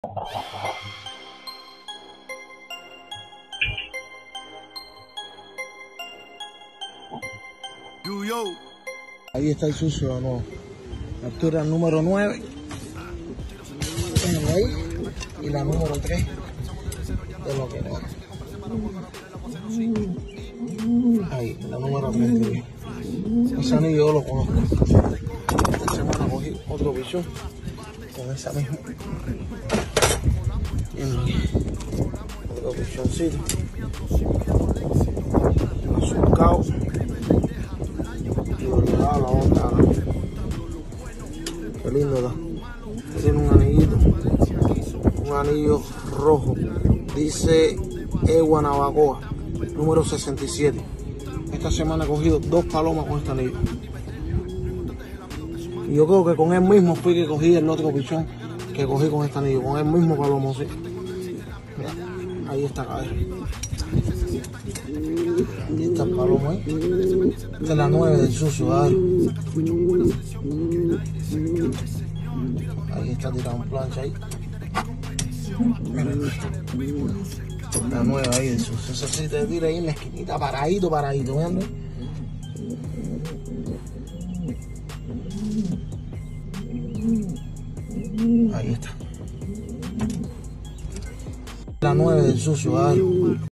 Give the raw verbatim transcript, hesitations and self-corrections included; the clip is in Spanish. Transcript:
Ahí está el sucio de nuevo. Captura número nueve. Ahí. Y la número tres de lo que era. Ahí, la número tres. Ese anillo yo lo conozco. Esta semana cogí otro pichón con esa misma. Otro pichoncito. Azul, Cabo. Y lo llevaba la onda. Qué lindo está. Tiene un anillito. Un anillo rojo. Dice E Guanabacoa, número sesenta y siete. Esta semana he cogido dos palomas con este anillo. Y yo creo que con él mismo fui que cogí el otro pichón que cogí con este anillo. Con el mismo palomo, sí. Mira, ahí está cadera. Ahí está el palomo ahí. Esta es la nueve del sucio, ¿vale? Ahí está tirado en plancha ahí. Mira, la nueva ahí del sucio. Eso sí te tira ahí en la esquinita, paradito, paradito, ¿entiendes? Ahí está. La nueve del sucio, ¿vale?